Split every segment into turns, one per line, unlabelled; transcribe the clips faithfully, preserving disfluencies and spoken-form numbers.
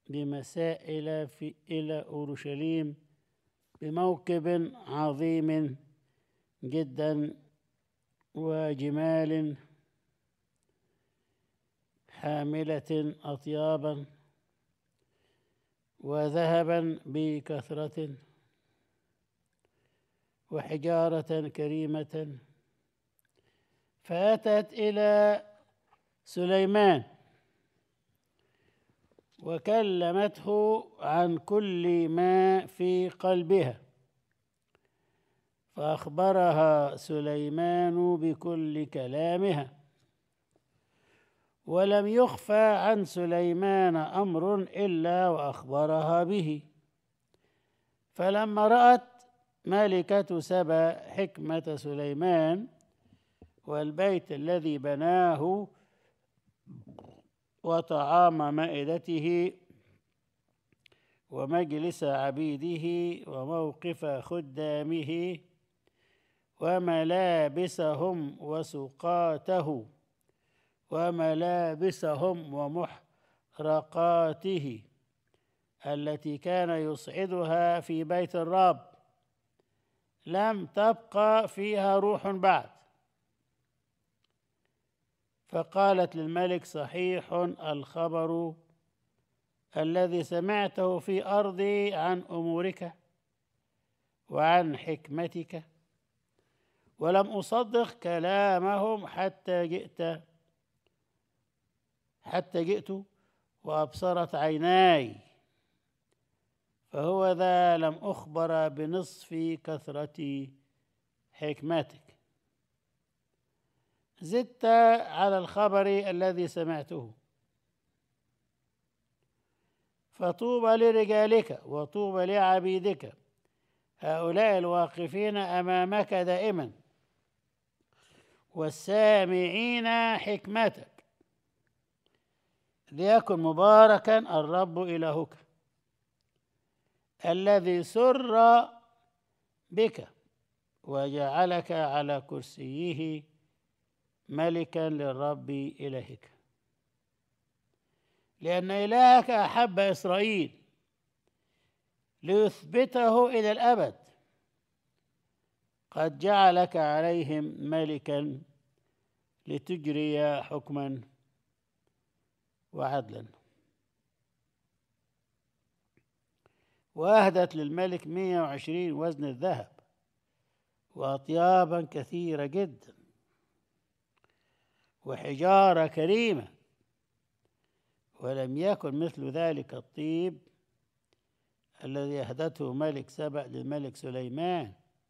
بمسائل في إلى أورشليم بموكب عظيم جدا وجمال حاملة أطيابا وذهبا بكثرة وحجارة كريمة، فأتت إلى سليمان وكلمته عن كل ما في قلبها، فأخبرها سليمان بكل كلامها، ولم يخفى عن سليمان أمر إلا وأخبرها به. فلما رأت ملكة سبا حكمة سليمان والبيت الذي بناه وطعام مائدته ومجلس عبيده وموقف خدامه وملابسهم وسقاته وملابسهم ومحرقاته التي كان يصعدها في بيت الرب، لم تبقى فيها روح بعد. فقالت للملك: صحيح الخبر الذي سمعته في أرضي عن أمورك وعن حكمتك، ولم أصدق كلامهم حتى جئت حتى جئت وأبصرت عيناي، فهو ذا لم أخبر بنصف كثرة حكمتك، زدت على الخبر الذي سمعته. فطوبى لرجالك وطوبى لعبيدك هؤلاء الواقفين أمامك دائما والسامعين حكمتك، ليكن مباركا الرب إلهك الذي سر بك وجعلك على كرسيه ملكا للرب إلهك، لأن إلهك أحب إسرائيل ليثبته إلى الأبد، قد جعلك عليهم ملكا لتجري حكما وعدلا. وأهدت للملك مئة وعشرين وزن الذهب وأطيابا كثيرة جدا وحجارة كريمة، ولم يكن مثل ذلك الطيب الذي أهدته ملك سبأ للملك سليمان.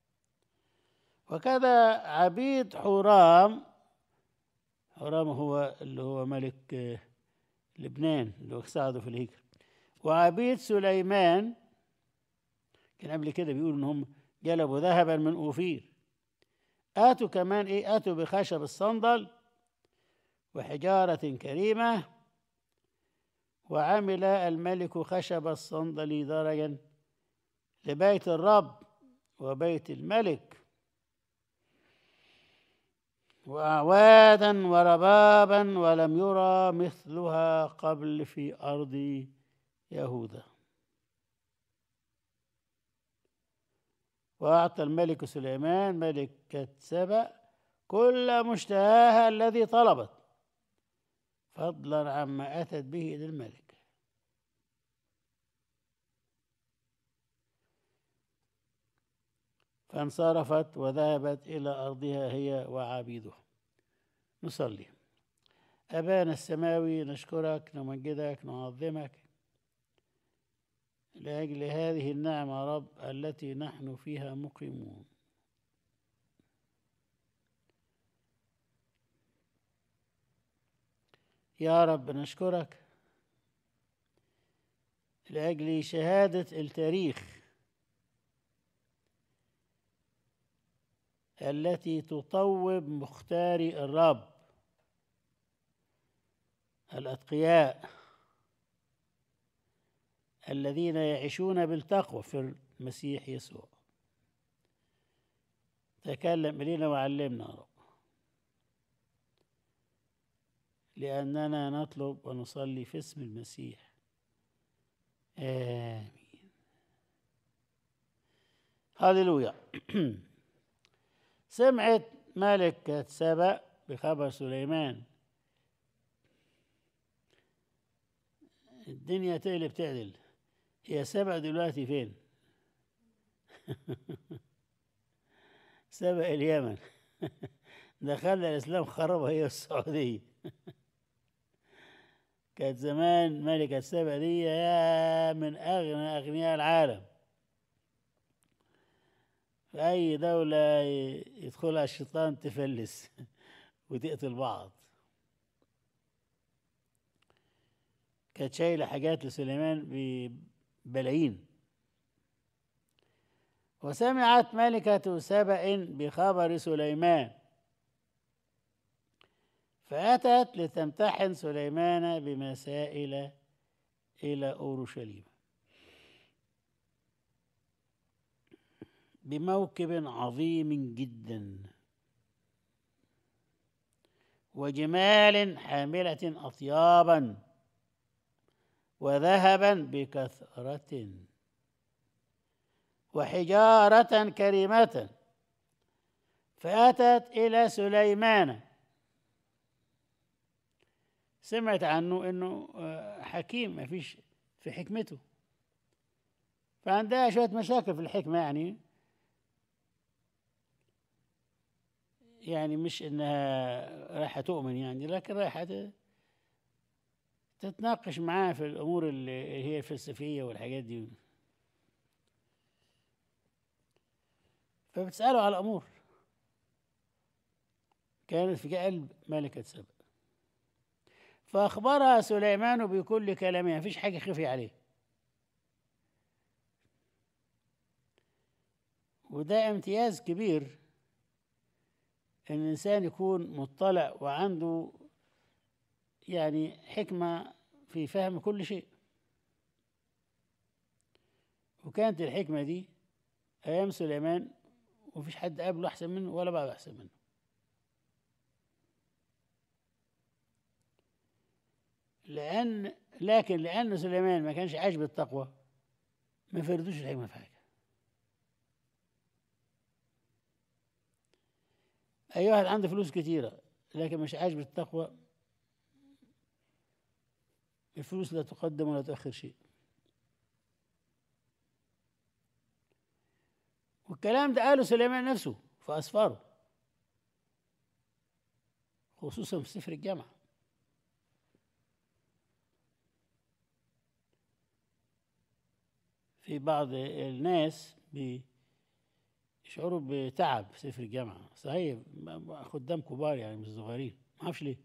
وكذا عبيد حورام، حورام هو اللي هو ملك لبنان اللي هو ساعده في الهجرة، وعبيد سليمان كان قبل كده بيقولوا إن هم جلبوا ذهبا من أوفير، آتوا كمان إيه آتوا بخشب الصندل وحجارة كريمة، وعمل الملك خشب الصندل درجا لبيت الرب وبيت الملك وأعوادا وربابا، ولم يرى مثلها قبل في أرض يهوذا. وأعطى الملك سليمان ملكة سبأ كل مشتهاها الذي طلبت، فضلا عما أتت به للملك. فانصرفت وذهبت إلى أرضها هي وعبيدها. نصلي. أبانا السماوي، نشكرك نمجدك نعظمك لأجل هذه النعمة يا رب التي نحن فيها مقيمون. يا رب نشكرك لأجل شهادة التاريخ التي تطوب مختاري الرب الأتقياء الذين يعيشون بالتقوى في المسيح يسوع. تكلم إلينا وعلمنا يا رب، لأننا نطلب ونصلي في اسم المسيح آمين. هللويا. سمعت ملكة سبأ بخبر سليمان. الدنيا تقلب تعدل. هي سبأ دلوقتي فين؟ سبأ اليمن. دخلنا الإسلام خربها هي السعودية. كانت زمان ملكة سبأ دي يا من أغنى أغنياء العالم. في أي دولة يدخلها الشيطان تفلس وتقتل بعض. كانت شايلة حاجات لسليمان ببلايين. وسمعت ملكة سبأ بخبر سليمان فأتت لتمتحن سليمان بمسائل إلى أورشليم بموكب عظيم جدا وجمال حاملة أطيابا وذهبا بكثرة وحجارة كريمة. فأتت إلى سليمان. سمعت عنه إنه حكيم ما فيش في حكمته، فعندها شوية مشاكل في الحكمة، يعني يعني مش إنها رايحة تؤمن يعني، لكن رايحة تتناقش معاه في الأمور اللي هي الفلسفية والحاجات دي. فبتسأله على الأمور. كانت في قلب ملكة سبأ. فأخبرها سليمان بكل كلامها، مفيش حاجة خفي عليه. وده امتياز كبير إن الإنسان يكون مطلع وعنده يعني حكمة في فهم كل شيء. وكانت الحكمة دي أيام سليمان ومفيش حد قبله أحسن منه ولا بعده أحسن منه. لأن لكن لأن سليمان ما كانش عايش بالتقوى ما فردوش الحكمة في حاجة. أي واحد عنده فلوس كتيرة لكن مش عايش بالتقوى، الفلوس لا تقدم ولا تؤخر شيء. والكلام ده قاله سليمان نفسه في أسفاره، خصوصا في سفر الجامعة. في بعض الناس بيشعروا بتعب في سفر الجامعة، صحيح خدام كبار يعني مش صغيرين، ما اعرفش ليه،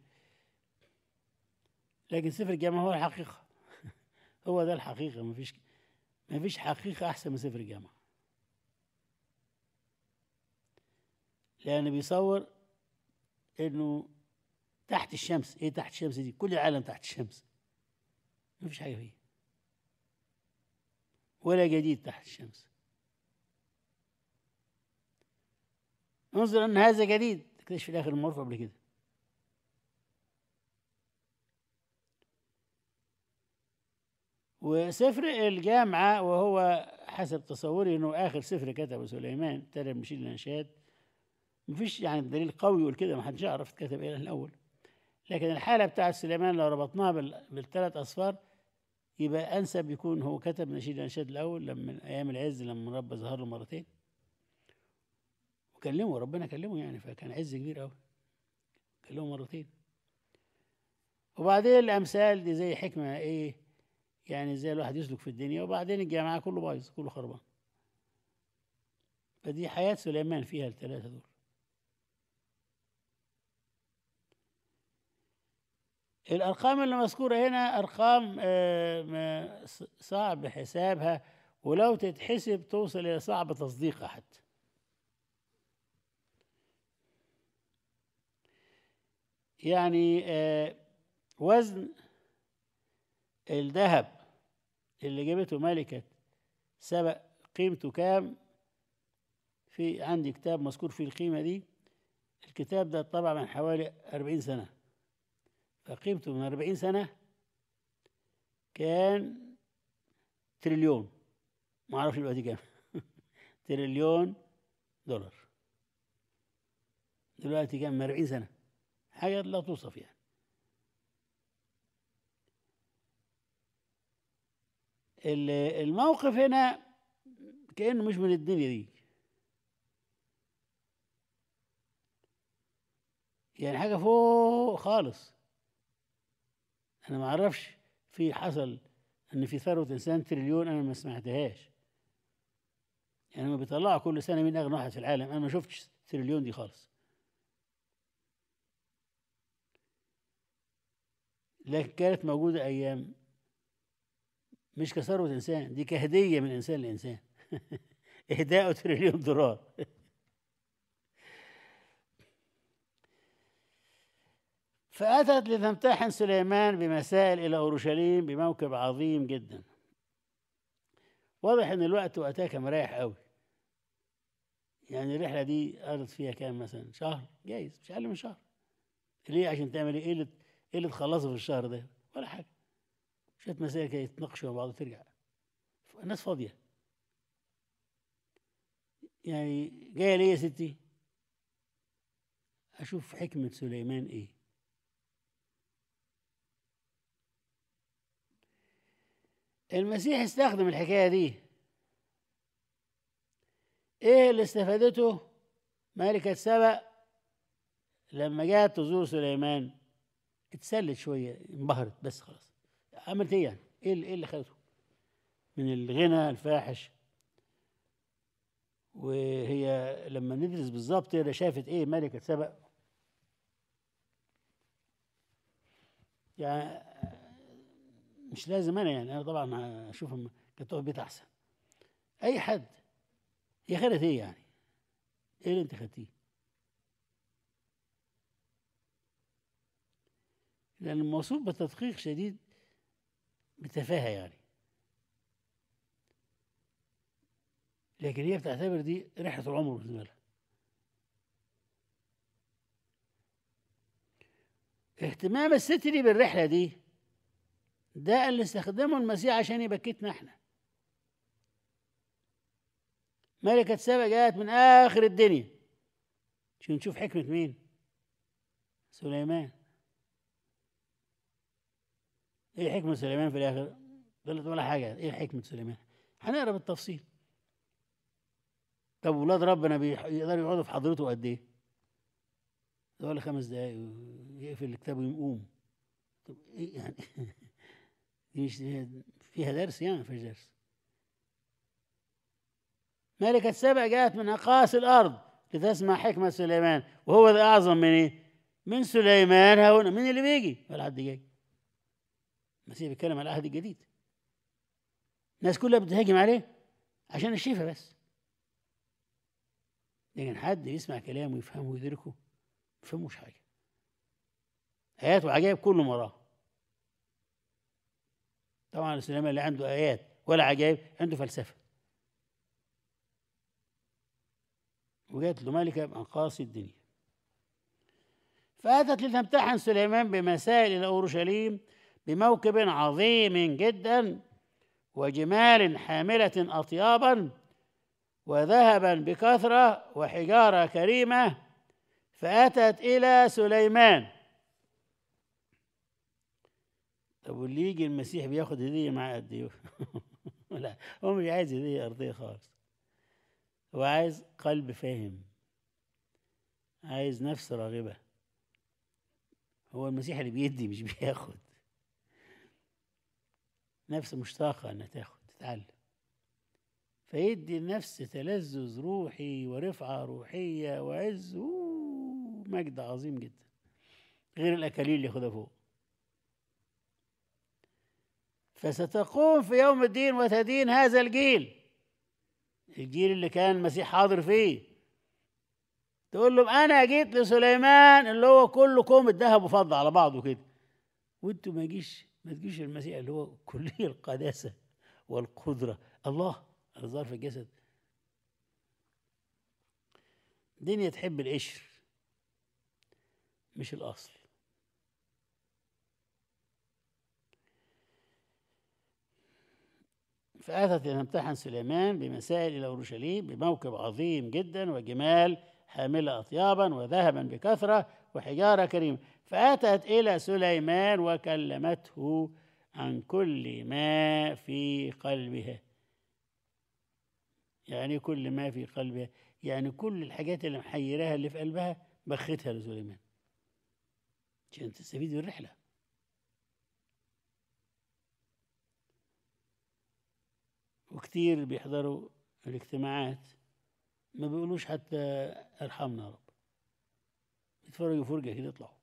لكن سفر الجامعة هو الحقيقة. هو ده الحقيقة. ما فيش ما فيش حقيقة أحسن من سفر الجامعة، لأن بيصور إنه تحت الشمس. إيه تحت الشمس دي؟ كل العالم تحت الشمس، ما فيش حاجة فيه ولا جديد تحت الشمس. انظر أن هذا جديد، تكتشف في الآخر معروف قبل كده. وسفر الجامعة وهو حسب تصوري انه اخر سفر كتبه سليمان ترى مشيل الانشاد، مفيش يعني دليل قوي يقول كده، ما حدش يعرف اتكتب ايه الاول. لكن الحالة بتاعت سليمان لو ربطناها بالثلاث اصفار يبقى انسب يكون هو كتب نشيد الانشاد الاول لما ايام العز، لما رب ظهر له مرتين وكلمه، ربنا كلمه يعني، فكان عز كبير قوي، كلمه مرتين. وبعدين الامثال دي زي حكمة ايه يعني، ازاي الواحد يسلك في الدنيا. وبعدين الجامعة كله بايظ كله خربان. فدي حياة سليمان فيها الثلاثة دول. الأرقام اللي مذكورة هنا أرقام صعب حسابها، ولو تتحسب توصل إلى صعب تصديقها حتى. يعني وزن الذهب اللي جابته ملكة سبأ قيمته كام؟ في عندي كتاب مذكور فيه القيمة دي. الكتاب ده طبع من حوالي أربعين سنة، فقيمته من أربعين سنة كان تريليون، ما اعرفش دلوقتي كام. تريليون دولار دلوقتي كام؟ من أربعين سنة، حاجة لا توصف يعني. الموقف هنا كأنه مش من الدنيا دي، يعني حاجة فوق خالص. أنا ما أعرفش في حصل إن في ثروة إنسان تريليون، أنا ما سمعتهاش. يعني ما بيطلعوا كل سنة مين أغنى واحد في العالم، أنا ما شفتش تريليون دي خالص. لكن كانت موجودة أيام، مش كثروة إنسان، دي كهدية من إنسان لإنسان. إهداء تريليون دولار. فأتت لتمتحن سليمان بمسائل إلى أورشليم بموكب عظيم جدا. واضح إن الوقت وقتها كان مريح قوي. يعني الرحلة دي قعدت فيها كام مثلا؟ شهر جايز، مش أقل من شهر. ليه؟ عشان تعمل إيه؟ إيه اللي إيه اللي تخلصه في الشهر ده؟ ولا حاجة. شوية مسائل كده يتناقشوا مع بعض وترجع. الناس فاضية. يعني جاية ليه يا ستي؟ أشوف حكمة سليمان إيه. المسيح استخدم الحكاية دي. إيه اللي استفادته ملكة سبأ لما جاءت تزور سليمان؟ اتسلت شوية، انبهرت بس خلاص. عملت إيه يعني؟ إيه اللي, إيه اللي خدته من الغنى الفاحش؟ وهي لما ندرس بالظبط كده شافت إيه ملكة سبأ؟ يعني مش لازم أنا، يعني أنا طبعا أشوفهم كانت تقعد بيت أحسن. أي حد. هي خدت إيه يعني؟ إيه اللي أنت خدتيه؟ لأن الموصوف بتدقيق شديد بتفاهة يعني. لكن هي بتعتبر دي رحلة العمر بالنسبة لها. اهتمام الست دي بالرحلة دي ده اللي استخدمه المسيح عشان يبكتنا احنا. ملكة سبأ جاءت من آخر الدنيا عشان نشوف حكمة مين؟ سليمان. ايه حكمة سليمان في الآخر؟ قالت ولا حاجة. ايه حكمة سليمان؟ هنقرا بالتفصيل. طب ولاد ربنا بيقدروا يقعدوا في حضرته قد ايه؟ ده ولا خمس دقايق ويقفل الكتاب ويقوم. طب ايه يعني؟ دي مش فيها درس يعني؟ ما فيش درس. ملكة سبأ جاءت من أقاصي الأرض لتسمع حكمة سليمان، وهو ده أعظم من إيه؟ من سليمان هنا. مين اللي بيجي؟ ولا حد جاي. المسيح بيتكلم على العهد الجديد. الناس كلها بتهاجم عليه عشان الشفاء بس. لكن حد يسمع كلامه ويفهمه ويدركه ما يفهموش حاجة. آيات وعجائب كله وراه. طبعا سليمان اللي عنده آيات ولا عجائب عنده فلسفة. وجات له ملكة بأنقاص الدنيا. فأتت لتمتحن سليمان بمسائل إلى أورشليم بموكب عظيم جدا وجمال حاملة أطيابا وذهبا بكثرة وحجارة كريمة، فأتت إلى سليمان. طب واللي يجي المسيح بياخد هدية معاه قد إيه؟ لا، هو مش عايز هدية أرضية خالص. هو عايز قلب فاهم، عايز نفس راغبة. هو المسيح اللي بيدي مش بياخد. نفس مشتاقة أنها تاخد تتعلم، فيدي النفس تلذذ روحي ورفعة روحية وعز ومجد عظيم جدا، غير الأكاليل اللي ياخدها فوق. فستقوم في يوم الدين وتدين هذا الجيل، الجيل اللي كان المسيح حاضر فيه. تقول لهم أنا جيت لسليمان اللي هو كله كوم الذهب وفضة على بعضه كده، وانتوا ما جيش ما تجيش المسيح اللي هو كلية القداسة والقدرة، الله الظاهر في الجسد. دنيا تحب القشر مش الأصل. فأتت لتمتحن سليمان بمسائل إلى أورشليم بموكب عظيم جدا وجمال حاملة أطيابا وذهبا بكثرة وحجارة كريمة، فأتت إلى سليمان وكلمته عن كل ما في قلبها. يعني كل ما في قلبها، يعني كل الحاجات اللي محيراها اللي في قلبها بختها لسليمان عشان تستفيد من الرحلة. وكتير بيحضروا الاجتماعات ما بيقولوش حتى ارحمنا يا رب، يتفرجوا فرجة كده يطلعوا.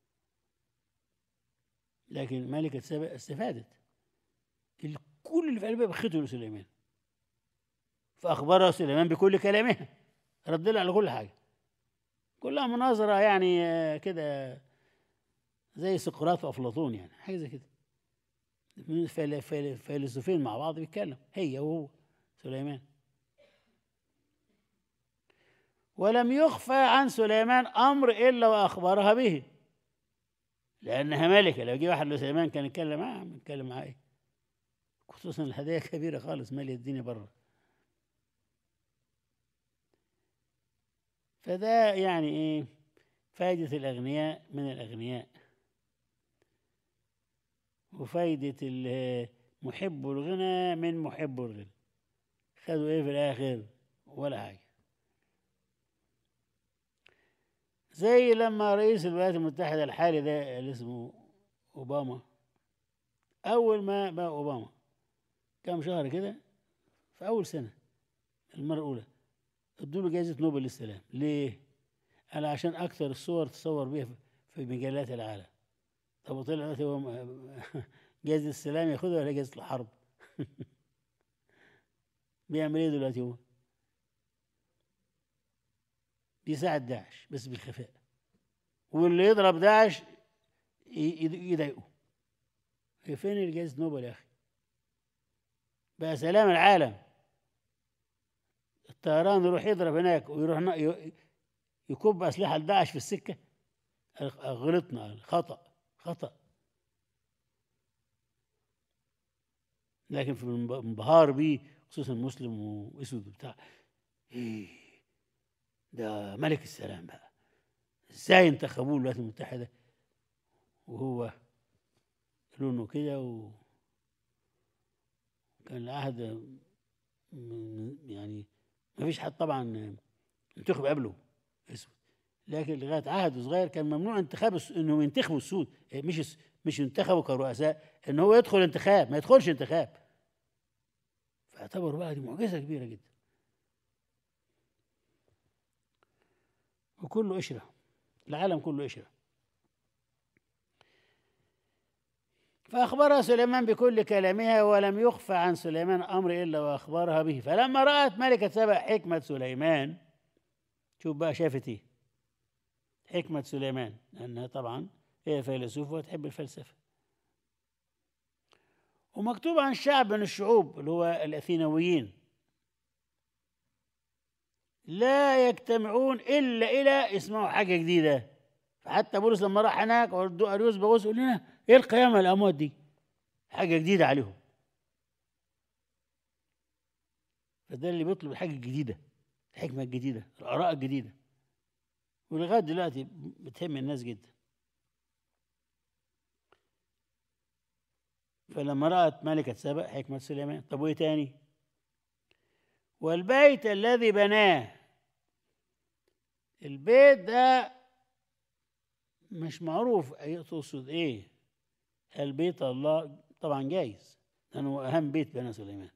لكن ملكة سبأ استفادت، كل اللي في قلبها بخته لسليمان، فأخبرها سليمان بكل كلامها، رد لها على كل حاجة، كلها مناظرة يعني كده زي سقراط وأفلاطون، يعني حاجة زي كده، فيلسوفين مع بعض بيتكلم هي وهو سليمان. ولم يخفى عن سليمان أمر إلا وأخبرها به، لأنها ملكة. لو جه واحد لسليمان كان يتكلم معاه، يتكلم معاه إيه؟ خصوصا الهدايا كبيرة خالص مالية الدنيا بره. فده يعني إيه فايدة الأغنياء من الأغنياء، وفايدة محب الغنى من محب الغنى. خدوا إيه في الآخر؟ ولا حاجة. زي لما رئيس الولايات المتحدة الحالي ده اللي اسمه أوباما، أول ما بقى أوباما كام شهر كده في أول سنة المرة الأولى ادوا له جائزة نوبل للسلام. ليه؟ قال عشان أكثر الصور تصور بيها في مجلات العالم. طب وطلع دلوقتي هو جائزة السلام ياخدها ولا جائزة الحرب؟ بيعمل إيه دلوقتي هو؟ بيساعد داعش بس بالخفاء، واللي يضرب داعش يضايقه. فين جائزة نوبل يا أخي؟ بقى سلام العالم، الطيران يروح يضرب هناك ويروح يكب أسلحة لداعش في السكة. غلطنا، خطأ خطأ. لكن في انبهار بيه خصوصا مسلم واسود وبتاع، ايه ده ملك السلام بقى، ازاي انتخبوه الولايات المتحدة وهو لونه كده، وكان العهد يعني ما فيش حد طبعا انتخب قبله اسود، لكن لغايه عهد صغير كان ممنوع انتخاب انهم ينتخبوا السود، مش مش ينتخبوا كرؤساء، ان هو يدخل انتخاب، ما يدخلش انتخاب. فاعتبروا بقى دي معجزه كبيره جدا، وكله قشره، العالم كله قشره. فأخبرها سليمان بكل كلامها، ولم يخفى عن سليمان أمر إلا وأخبرها به. فلما رأت ملكة سبأ حكمة سليمان، شوف بقى شافت إيه حكمة سليمان، لأنها طبعا هي فيلسوف وتحب الفلسفة. ومكتوب عن شعب من الشعوب اللي هو الأثينويين لا يجتمعون إلا إلى يسمعوا حاجة جديدة. فحتى بولس لما راح هناك أريوس بغوث يقول لنا إيه القيامة الأموات دي؟ حاجة جديدة عليهم. فده اللي بيطلب الحاجة الجديدة، الحكمة الجديدة، الآراء الجديدة، ولغاية دلوقتي بتهم الناس جدا. فلما رأت ملكة سبأ حكمة سليمان، طب وإيه تاني؟ والبيت الذي بناه. البيت ده مش معروف تقصد إيه؟ هل بيت الله؟ طبعا جايز لأنه أهم بيت بنى سليمان.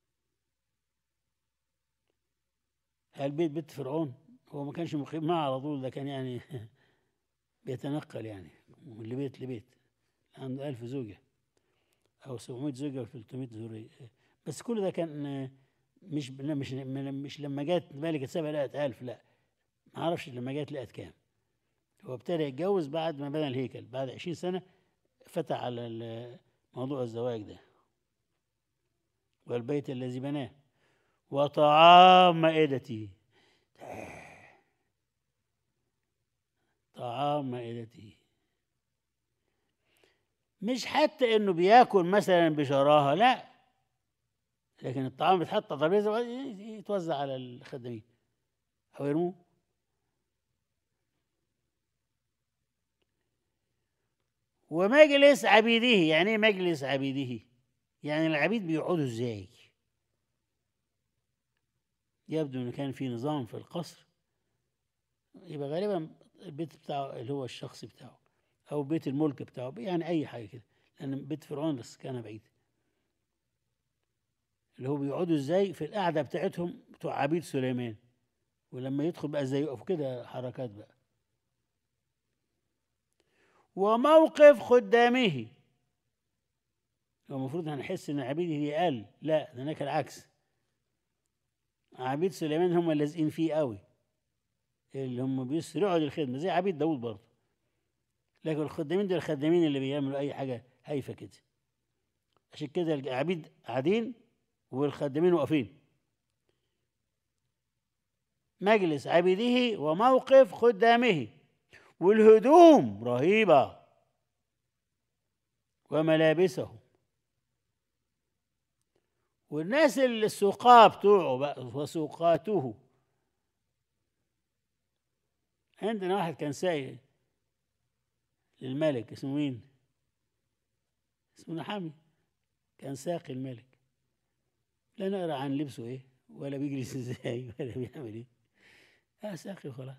هل بيت بيت فرعون؟ هو ما كانش مقيم معه على طول، ده كان يعني بيتنقل يعني من بيت لبيت، عنده ألف زوجة أو سبعمائة زوجة وثلاثمائة ذرية. بس كل ده كان مش مش مش لما جت ملكة سبأ لقت ألف، لا ما أعرفش لما جت لقت كام. هو ابتدى يتجوز بعد ما بنى الهيكل، بعد عشرين سنة فتح على موضوع الزواج ده. والبيت الذي بناه وطعام مائدتي، طعام مائدتي مش حتى انه بياكل مثلا بشراهه، لا، لكن الطعام بيتحط على الترابيزة يتوزع على الخدامين أو يرموه. ومجلس عبيده، يعني ايه مجلس عبيده؟ يعني العبيد بيقعدوا ازاي؟ يبدو ان كان في نظام في القصر، يبقى غالبا البيت بتاعه اللي هو الشخصي بتاعه او بيت الملك بتاعه، يعني اي حاجه كده، لان بيت فرعون بس كان بعيد. اللي هو بيقعدوا ازاي في القعده بتاعتهم بتوع عبيد سليمان، ولما يدخل بقى ازاي يقفوا كده، حركات بقى. وموقف خدامه، هو المفروض هنحس ان عبيده دي اقل، لا ده هناك العكس. عبيد سليمان هم اللازقين فيه قوي، اللي هم بيسرعوا للخدمه زي عبيد داود برضه. لكن الخدامين دول الخدامين اللي بيعملوا اي حاجه هايفه كده، عشان كده العبيد قاعدين والخدامين واقفين. مجلس عبيده وموقف خدامه، والهدوم رهيبه وملابسهم. والناس اللي السقاة بتوعه بقى وسوقاته. عندنا واحد كان سايق للملك اسمه مين؟ اسمه نحامي، كان ساقي الملك. لا نقرا عن لبسه ايه ولا بيجلس ازاي ولا بيعمل ايه، اه ساقي وخلاص.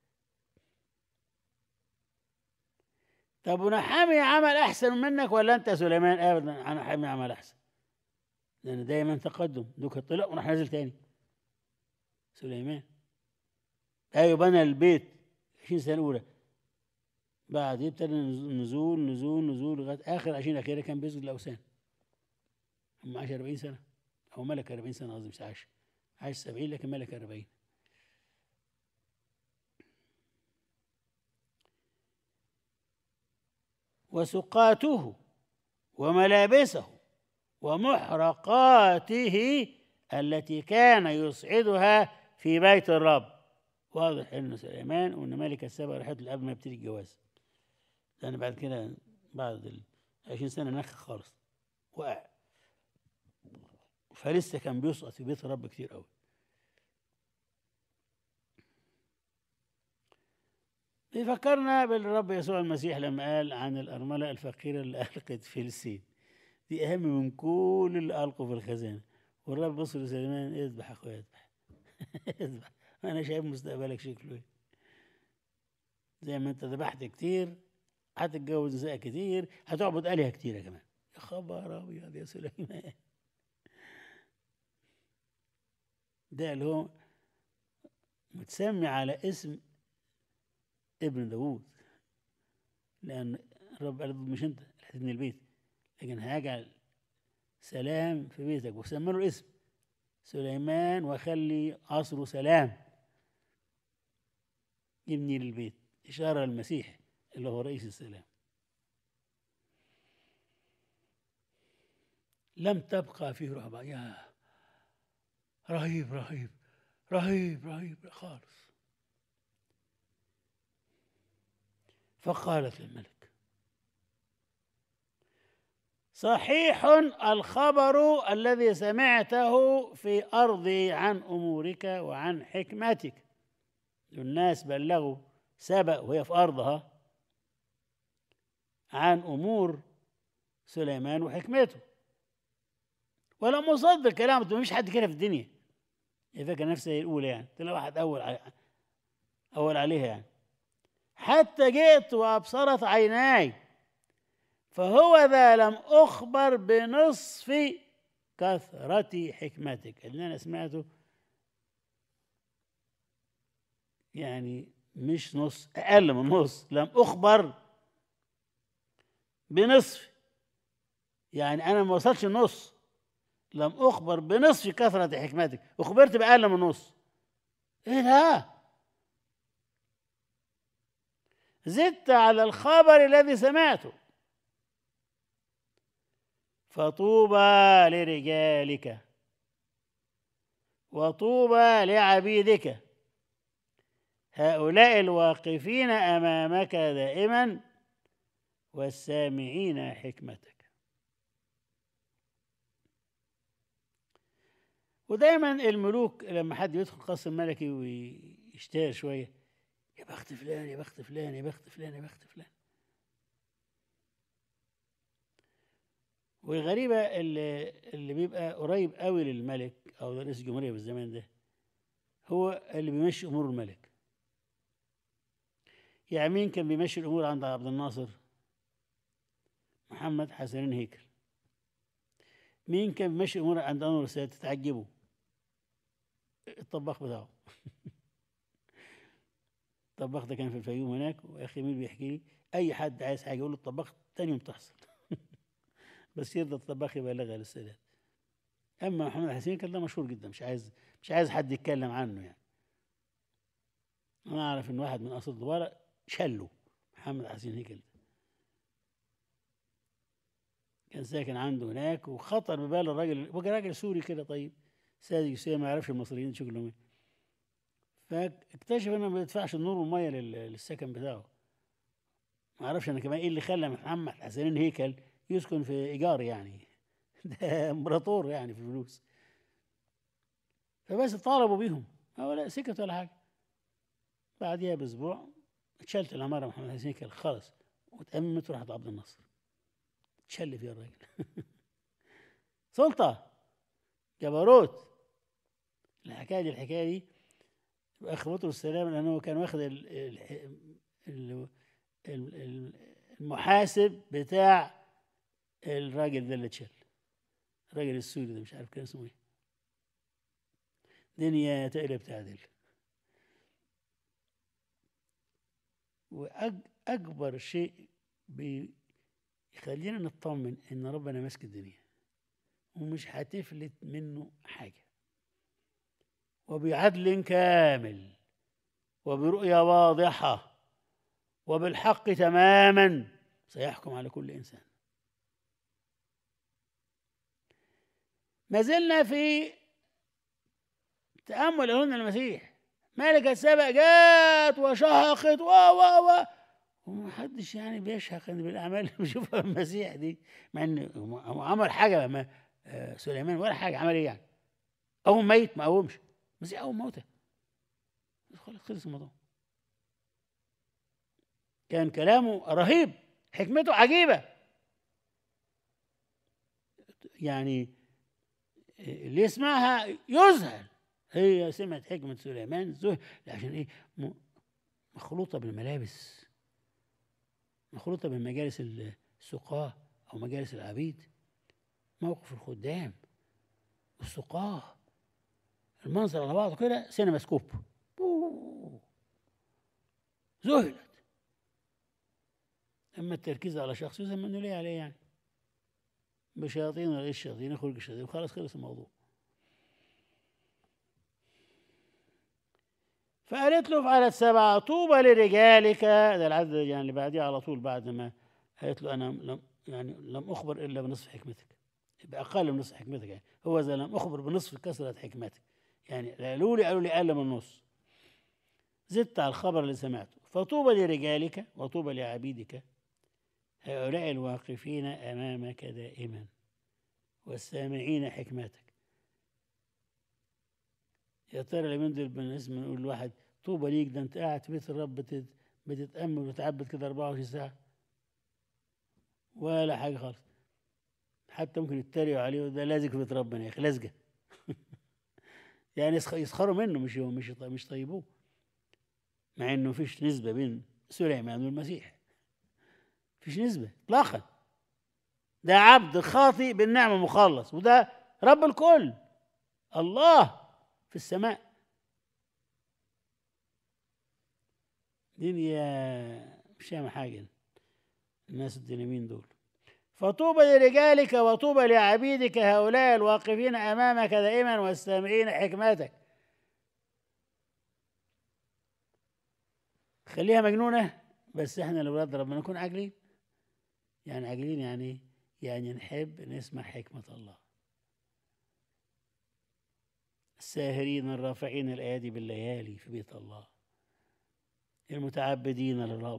طب ونحامي عمل احسن منك ولا انت يا سليمان؟ ابدا، نحامي عمل احسن، لان دايما تقدم. دوك طلع وراح نازل تاني سليمان. ايوه بنى البيت عشرين سنه اولى، بعد يبتدي نزول نزول نزول لغايه اخر عشرين اخيره كان بيسجد الاوثان. هم عاش أربعين سنه، او ملك أربعين سنه قصدي، مش عاش، عاش سبعين لكن ملك أربعين. وسقاته وملابسه ومحرقاته التي كان يصعدها في بيت الرب. واضح ان سليمان وان ملك السبع راحت له قبل ما يبتدي الجواز، لان بعد كده بعد ال عشرين سنه نخ خالص وقع، فلسه كان بيسقط في بيت الرب كتير قوي. بيفكرنا بالرب يسوع المسيح لما قال عن الأرملة الفقيرة اللي ألقت في السين، دي أهم من كل اللي ألقوا في الخزانة. والرب بص لسليمان، اذبح أخويا اذبح اذبح، أنا شايف مستقبلك شكله إيه. زي ما أنت ذبحت كتير هتتجوز نساء كتير، هتعبد آلهة كتيرة كمان. يا خبر أبيض يا سليمان، ده اللي هو متسمي على اسم ابن داوود، لأن الرب قال مش أنت هتبني البيت، لكن هيجعل سلام في بيتك، وسمى له الاسم سليمان وخلي عصره سلام يبني للبيت، إشارة للمسيح اللي هو رئيس السلام. لم تبقى فيه رهبة، يا رهيب رهيب رهيب رهيب خالص. فقالت للملك: صحيح الخبر الذي سمعته في أرضي عن أمورك وعن حكمتك. الناس بلغوا سبأ وهي في أرضها عن أمور سليمان وحكمته، ولم أصدق كلامه. ما فيش حد كده في الدنيا يفكر نفسه الأولى، يعني طلع واحد أول أول عليها يعني. حتى جئت وأبصرت عيناي، فهو ذا لم أخبر بنصف كثرة حكمتك. اللي أنا سمعته يعني مش نص، أقل من نص. لم أخبر بنصف، يعني أنا ما وصلش النص. لم أخبر بنصف كثرة حكمتك، أخبرت بأقل من نص. إيه ده؟ زدت على الخبر الذي سمعته. فطوبى لرجالك وطوبى لعبيدك، هؤلاء الواقفين أمامك دائما والسامعين حكمتك. ودايما الملوك لما حد يدخل قصر ملكي ويشتهر شويه، يا بخت فلان يا بخت فلان يا بخت فلان يا بخت فلان. والغريبه اللي, اللي بيبقى قريب قوي للملك او رئيس الجمهوريه بالزمان ده هو اللي بيمشي امور الملك. يعني مين كان بيمشي الامور عند عبد الناصر؟ محمد حسنين هيكل. مين كان بيمشي الامور عند انور السادات؟ تتعجبوا، الطباخ بتاعه. الطباخ ده كان في الفيوم هناك، واخي مين بيحكي لي اي حد عايز حاجه يقول له الطباخ تاني يوم تحصل. بس يرضى الطباخ يبلغها للسادات. اما محمد حسين كان ده مشهور جدا، مش عايز مش عايز حد يتكلم عنه يعني. انا اعرف ان واحد من اصل دواره شله محمد حسين هيكل، كان ساكن عنده هناك، وخطر ببال الراجل، وكان راجل سوري كده طيب ساذج سوري ما يعرفش المصريين شكلهم ايه. فاكتشف انه ما بيدفعش النور والميه للسكن بتاعه. ما اعرفش انا كمان ايه اللي خلى محمد حسين هيكل يسكن في ايجار يعني. ده امبراطور يعني في الفلوس. فبس طالبوا بيهم، ولا سكت ولا حاجه. بعديها باسبوع اتشلت العماره محمد حسين هيكل خلص، واتأممت وراحت عبد الناصر. اتشل فيها الراجل. سلطه، جبروت. الحكايه دي الحكايه دي اخوته السلام، لانه كان واخد ال ال ال المحاسب بتاع الراجل ده اللي اتشل، الراجل السوري ده مش عارف كان اسمه ايه. دنيا تقلب تعدل. واكبر شيء بيخلينا نطمن ان ربنا ماسك الدنيا ومش هتفلت منه حاجه، وبعدل كامل وبرؤيه واضحه وبالحق تماما سيحكم على كل انسان. ما زلنا في تأمل أهلنا المسيح. ملكة سبأ جات وشهقت و و و ومحدش يعني بيشهق بالأعمال اللي بيشوفها المسيح دي، مع إن هو عمل حاجة ما سليمان ولا حاجة. عمل إيه يعني؟ قوم ميت؟ ما قومش. المسيح قوم موتى. خلص الموضوع. كان كلامه رهيب، حكمته عجيبة. يعني اللي يسمعها يذهل. هي سمعت حكمة سليمان ذهل، عشان ايه؟ مخلوطة بالملابس، مخلوطة بمجالس السقاة أو مجالس العبيد، موقف الخدام والسقاة، المنظر على بعضه كده سينما سكوب. ذهلت. أما التركيز على شخص يزن منه ليه عليه يعني؟ بشياطين ولا إيش الشياطين، يخرج الشياطين وخلاص خلص الموضوع. فقالت له في عدد سبعة: طوبى لرجالك. ده العدد يعني اللي بعديه على طول، بعد ما قالت له أنا لم يعني لم أخبر إلا بنصف حكمتك، بأقل من نصف حكمتك. يعني هو إذا لم أخبر بنصف كثرة حكمتك، يعني قالوا لي قالوا لي أقل من نص، زدت على الخبر اللي سمعته. فطوبى لرجالك وطوبى لعبيدك هؤلاء الواقفين أمامك دائما والسامعين حكمتك. يا ترى لمن دول بالنسبة نقول لواحد طوبى ليك، ده أنت قاعد في بيت الرب بتتأمل وتعبد كده أربعة وعشرين ساعة ولا حاجة خالص. حتى ممكن يتريقوا عليه، ده لازق في بيت ربنا يا أخي، لازقة. يعني يسخروا منه، مش مش مش طيبوه، مع إنه فيش نسبة بين سليمان والمسيح، فيش نسبة إطلاقا. ده عبد خاطئ بالنعمة مخلص، وده رب الكل الله في السماء. دنيا مش فاهمة حاجة الناس الدينامين دول. فطوبى لرجالك وطوبى لعبيدك هؤلاء الواقفين أمامك دائما والسامعين حكمتك. خليها مجنونة، بس احنا لو ولاد ربنا نكون عاقلين. يعني عاقلين يعني يعني نحب نسمع حكمة الله. الساهرين الرافعين الأيادي بالليالي في بيت الله، المتعبدين للرب،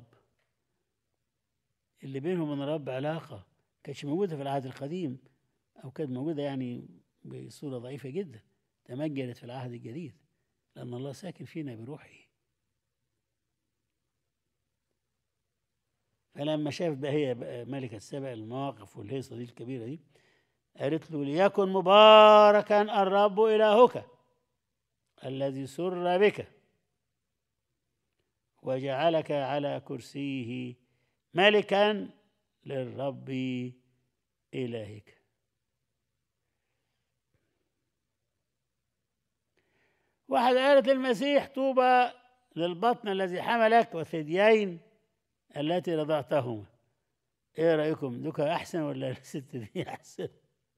اللي بينهم وبين الرب علاقة كانتش موجودة في العهد القديم، أو كانت موجودة يعني بصورة ضعيفة جدا. تمجدت في العهد الجديد، لأن الله ساكن فينا بروحه. فلما شافت بقى هي بقى ملكة سبأ المواقف والهيصة دي الكبيرة دي، قالت له: ليكن مباركا الرب إلهك الذي سر بك وجعلك على كرسيه ملكا للرب إلهك. واحد قالت للمسيح: طوبى للبطن الذي حملك والثديين التي رضعتهما. ايه رأيكم، دوكا احسن ولا الست دي احسن؟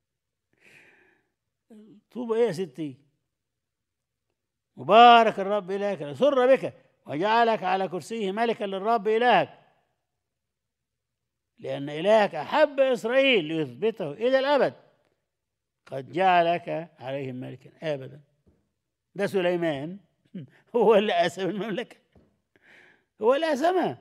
طوبى ايه يا ستي؟ مبارك الرب إلهك سر بك وجعلك على كرسيه ملكا للرب إلهك، لأن إلهك أحب إسرائيل ليثبته إلى الأبد، قد جعلك عليهم ملكا أبدا. ده سليمان هو اللي قسم المملكة، هو اللي قسمها.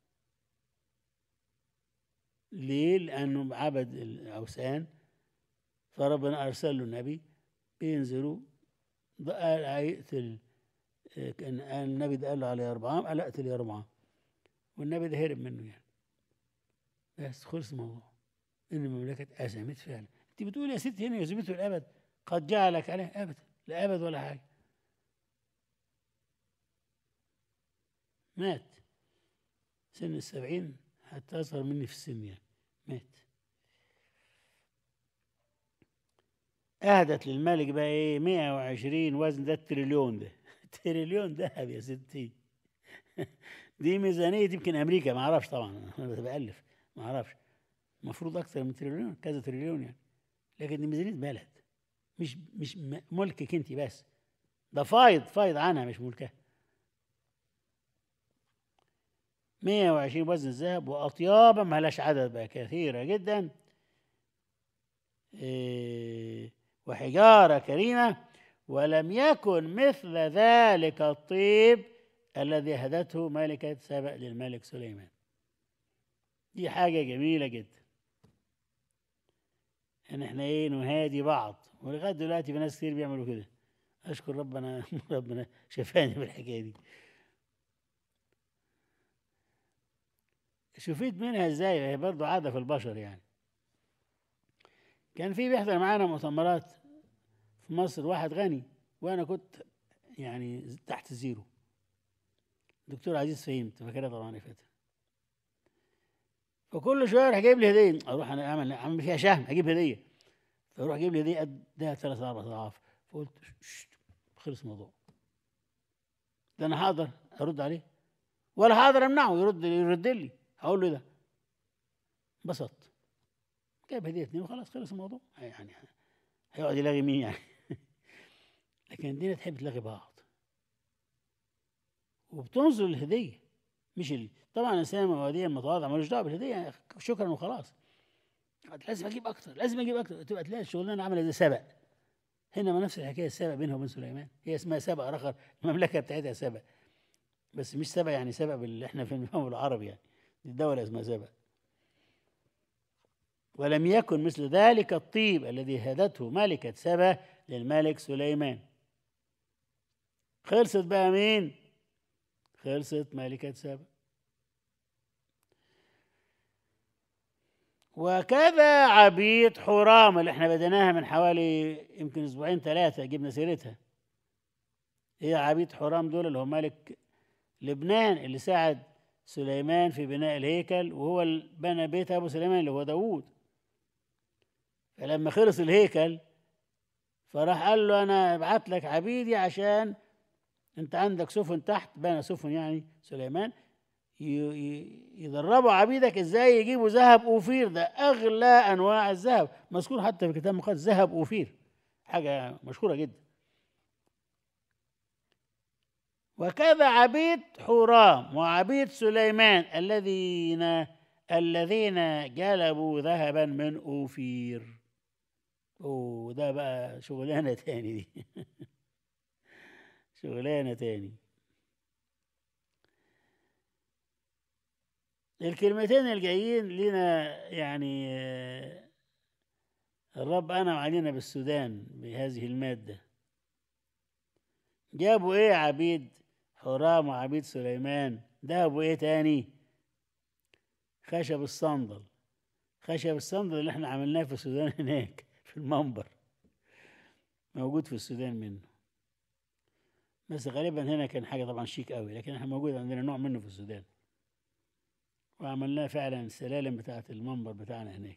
ليه؟ لأنه عبد الأوثان، فربنا أرسل له النبي بينزلوا، قال هيقتل، كان النبي ده قال له على يربعام، قال اقتل يربعام، والنبي ده هرب منه يعني. بس خلص الموضوع، ان المملكه اتقسمت فعلا. انت بتقول يا ستي هنا يثبته الابد، قد جعلك عليه ابدا، لا ابد ولا حاجه. مات سن السبعين، حتى اصغر مني في السن يعني، مات. اهدت للملك بقى ايه؟ مئة وعشرين وزن، ده التريليون ده تريليون ذهب يا ستي دي ميزانيه يمكن امريكا، ما اعرفش طبعا، انا بألف ما اعرفش، المفروض اكثر من تريليون، كذا تريليون يعني، لكن دي ميزانيه بلد، مش مش ملكك انت بس، ده فايض فايض عنها مش ملكها. مئة وعشرين وزن الذهب، واطيابا ما لهاش عدد بقى، كثيره جدا، إيه، وحجاره كريمه، ولم يكن مثل ذلك الطيب الذي اهدته ملكه سبأ للملك سليمان. دي حاجه جميله جدا ان احنا ايه نهادي بعض، ولغايه دلوقتي في ناس كتير بيعملوا كده. اشكر ربنا ربنا شفاني بالحكايه دي. شفيت منها ازاي؟ هي برضه عاده في البشر يعني. كان في بيحضر معانا مؤتمرات في مصر واحد غني، وانا كنت يعني تحت زيرو، دكتور عزيز فهيم، فاكرها طبعا فاتها. فكل شويه اروح جايب لي هديه، اروح انا اعمل اعمل فيها شهم، اجيب هديه، فاروح اجيب لي هديه قدها ثلاث اربع اضعاف. فقلت خلص الموضوع، ده انا هقدر ارد عليه ولا هقدر امنعه يرد يرد لي؟ هقول له ده انبسط، جايب هديه اتنين وخلاص، خلص الموضوع. يعني هيقعد يلاغي مين يعني؟ لكن الدنيا تحب تلاغي بعض، وبتنظر الهديه، مش ال... طبعا الانسان مبادئ متواضع ملوش دعوه بالهديه، شكرا وخلاص. لازم اجيب اكتر، لازم اجيب اكتر، تبقى تلاقي الشغلانه عامله زي سبق. هنا ما نفس الحكايه، السبق بينها وبين سليمان، هي اسمها سبق رخر، المملكه بتاعتها سبق، بس مش سبق يعني سبق اللي احنا فهمناه بالعربي يعني، دي الدوله اسمها سبق. ولم يكن مثل ذلك الطيب الذي هدته ملكة سبا للملك سليمان. خلصت بقى مين؟ خلصت ملكة سبا. وكذا عبيد حرام اللي احنا بديناها من حوالي يمكن اسبوعين ثلاثة، جبنا سيرتها. هي عبيد حرام دول اللي هو ملك لبنان اللي ساعد سليمان في بناء الهيكل، وهو بنى بيت ابو سليمان اللي هو داوود. فلما خلص الهيكل فراح قال له: انا ابعت لك عبيدي عشان انت عندك سفن تحت، بنى سفن يعني سليمان، يدربوا عبيدك ازاي يجيبوا ذهب اوفير، ده اغلى انواع الذهب، مذكور حتى في الكتاب المقدس ذهب اوفير، حاجه مشهوره جدا. وكذا عبيد حورام وعبيد سليمان الذين الذين جلبوا ذهبا من اوفير. اوه ده بقى شغلانه تاني دي شغلانه تاني. الكلمتين الجايين لنا يعني الرب أنعم علينا بالسودان بهذه المادة، جابوا ايه عبيد حرام وعبيد سليمان؟ ذهبوا ايه تاني؟ خشب الصندل. خشب الصندل اللي احنا عملناه في السودان هناك في المنبر، موجود في السودان منه، بس غالبا هنا كان حاجة طبعا شيك قوي، لكن احنا موجود عندنا نوع منه في السودان، وعملناه فعلا السلالم بتاعة المنبر بتاعنا هناك،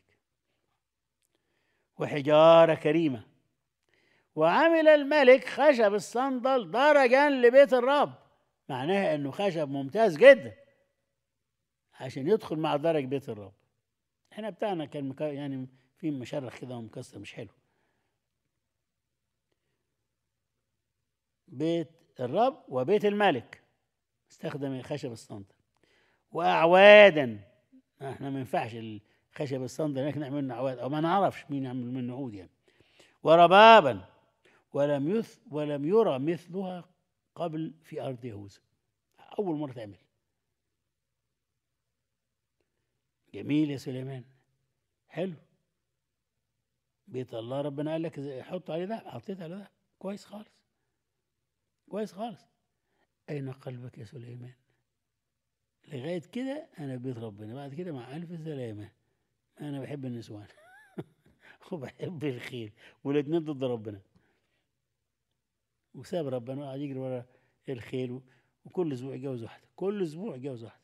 وحجارة كريمة. وعمل الملك خشب الصندل درجا لبيت الرب، معناها انه خشب ممتاز جدا عشان يدخل مع درج بيت الرب. احنا بتاعنا كان مكا يعني في مشرخ كده ومكسر مش حلو. بيت الرب وبيت الملك استخدم خشب الصندل. واعوادا، احنا ما ينفعش الخشب الصندل هناك نعمل منه اعواد، او ما نعرفش مين يعمل منه عود يعني. وربابا، ولم يث ولم يرى مثلها قبل في ارض يهوذا، اول مره تعمل. جميل يا سليمان، حلو. بيت الله ربنا قال لك حط عليه ده، حطيت على ده، كويس خالص، كويس خالص. اين قلبك يا سليمان؟ لغايه كده انا بيت ربنا، بعد كده مع الف سلامه. انا بحب النسوان وبحب الخيل، والاتنين ضد ربنا، وساب ربنا وقعد يجري ورا الخيل، وكل اسبوع يتجوز واحده، كل اسبوع يتجوز واحده.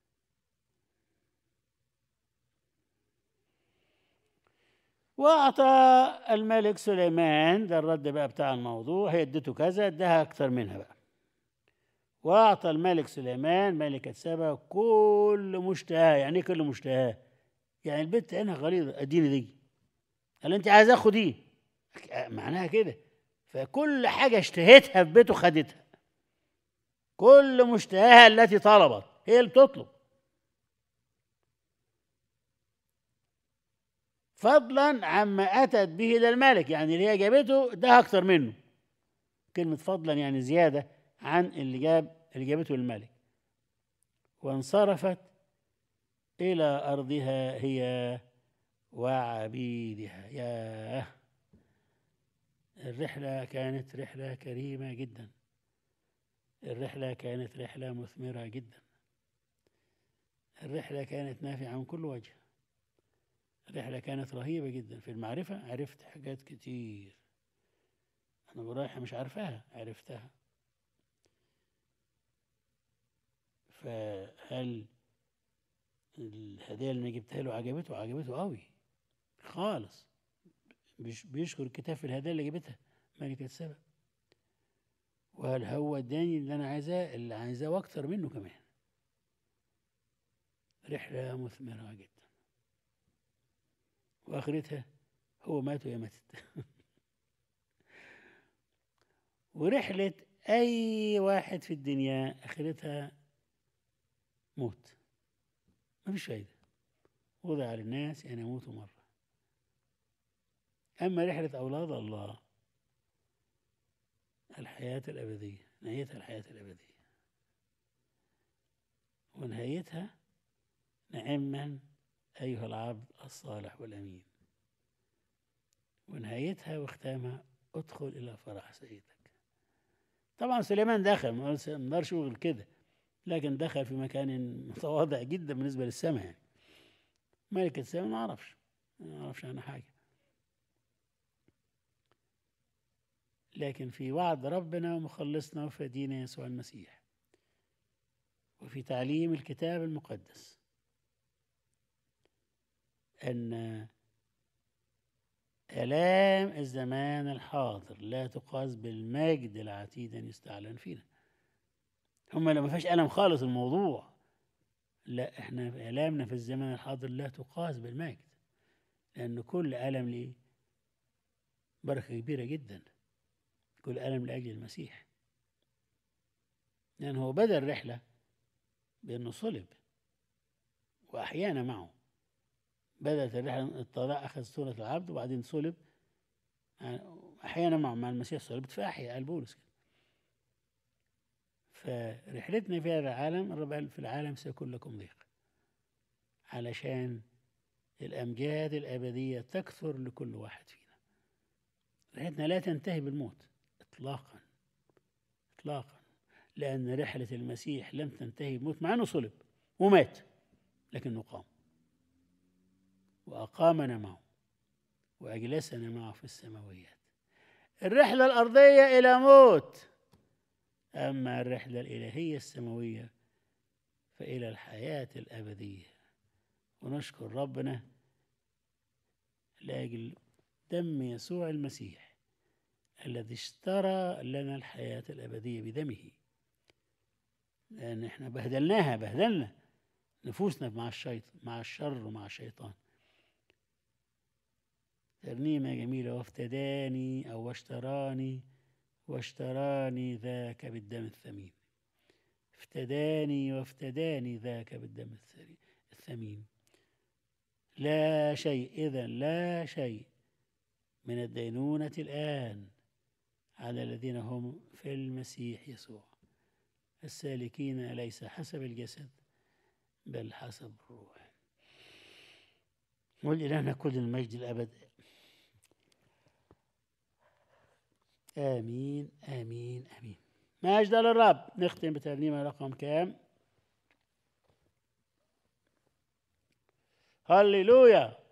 واعطى الملك سليمان، ده الرد بقى بتاع الموضوع، هي ادته كذا، اداها اكتر منها بقى. واعطى الملك سليمان ملكة سبا كل مشتهى. يعني ايه كل مشتهى؟ يعني البنت عينها غليظه، اديني دي، قال انت عايز اخد دي، معناها كده. فكل حاجه اشتهيتها في بيته خدتها، كل مشتهاها التي طلبت هي اللي بتطلب، فضلا عما اتت به الى الملك. يعني اللي هي جابته ده اكتر منه. كلمه فضلا يعني زياده عن اللي جاب اللي جابته للملك. وانصرفت الى ارضها هي وعبيدها. ياه، الرحله كانت رحله كريمه جدا، الرحله كانت رحله مثمره جدا، الرحله كانت نافعه من كل وجه، الرحله كانت رهيبه جدا. في المعرفه عرفت حاجات كتير انا رايحه مش عارفاها، عرفتها. فهل الهديه اللي انا جبتها له عجبته؟ عجبته قوي خالص. بيشكر الكتاب في الهدايا اللي جابتها ملكة سبا. وهل هو اداني اللي انا عايزاه؟ اللي عايزاه واكتر منه كمان. رحلة مثمرة جدا، واخرتها هو مات وهي ماتت ورحلة اي واحد في الدنيا اخرتها موت، مفيش فايدة. وضع للناس ان يموتوا مرة. اما رحلة اولاد الله الحياة الابدية، نهايتها الحياة الابدية، ونهايتها نعما أيها العبد الصالح والأمين، ونهايتها وختامها ادخل إلى فرح سيدك. طبعا سليمان دخل، ما نقدرش نقول كده، لكن دخل في مكان متواضع جدا بالنسبة للسماء. يعني ملكة السماء ما أعرفش ما أعرفش عنها حاجة، لكن في وعد ربنا ومخلصنا وفدينا يسوع المسيح، وفي تعليم الكتاب المقدس أن آلام الزمان الحاضر لا تقاس بالمجد العتيد أن يستعلن فينا. هم لو ما فيش ألم خالص الموضوع، لا، احنا آلامنا في الزمان الحاضر لا تقاس بالمجد، لأن كل ألم ليه بركة كبيرة جدا، كل ألم لأجل المسيح، لأن هو بدأ الرحلة بأنه صلب وأحيانا معه. بدأت الرحلة الطلاق أخذ صورة العبد وبعدين صلب، يعني أحيانا معه مع المسيح صلبت فأحيا، قال بولس كده. فرحلتنا في هذا العالم، الرب قال في العالم سيكون لكم ضيق، علشان الأمجاد الأبدية تكثر لكل واحد فينا. رحلتنا لا تنتهي بالموت إطلاقا، إطلاقا، لأن رحلة المسيح لم تنتهي بموت، مع أنه صلب ومات، لكنه قام وأقامنا معه وأجلسنا معه في السماويات. الرحلة الأرضية إلى موت، أما الرحلة الإلهية السماوية فإلى الحياة الأبدية. ونشكر ربنا لأجل دم يسوع المسيح الذي اشترى لنا الحياة الأبدية بدمه، لأن احنا بهدلناها، بهدلنا نفوسنا مع الشيطان، مع الشر ومع الشيطان. ترنيمة جميلة: وافتداني أو واشتراني، واشتراني ذاك بالدم الثمين. افتداني وافتداني ذاك بالدم الثمين. لا شيء إذن، لا شيء من الدينونة الآن على الذين هم في المسيح يسوع، السالكين ليس حسب الجسد بل حسب الروح. ولإلهنا كل المجد الأبد. آمين آمين آمين. مجد للرب. نختم بترنيمة رقم كام؟ هللويا.